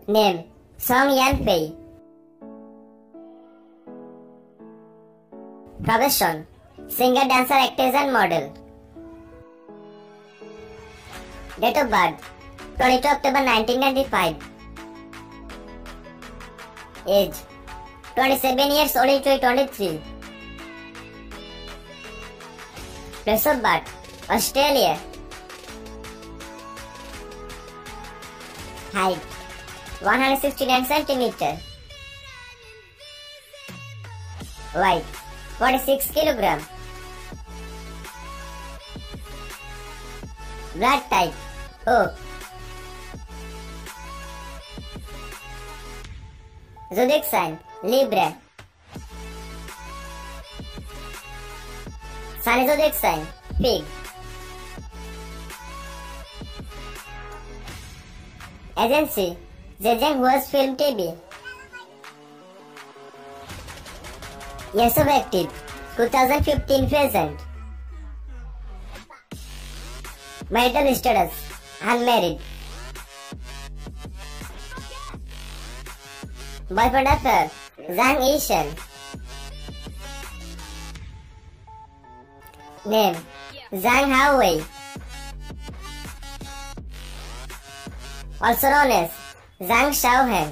Name Song Fei. Profession singer, dancer, actress and model. Date of birth 22 October 1995. Age 27 years old to 23. Place of birth Australia. Height 169 cm. Weight 46 kg. Blood type O. Zodiac sign Libra. Sun zodiac sign Pig. Agency Zhang Hao Film TV. Years of active 2015 present. Marital status unmarried. Boyfriend affair Zhang Yishan. Name Zhang Hao Wei, also known as Zhang Xiaohan.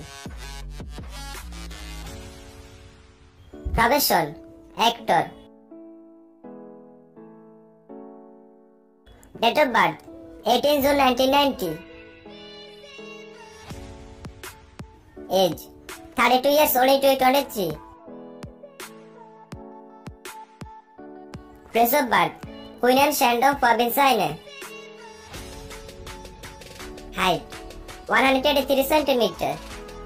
Profession actor. Date of birth 18 June 1990. Age 32 years old to 23. Place of birth Queen and Shandong province. Height 183 cm.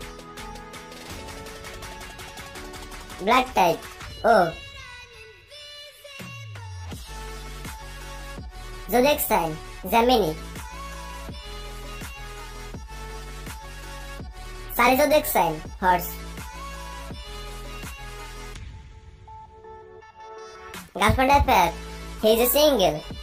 Blood type O. Zodiac sign Gemini. Sun zodiac sign Horse. Girlfriend affair he is a single.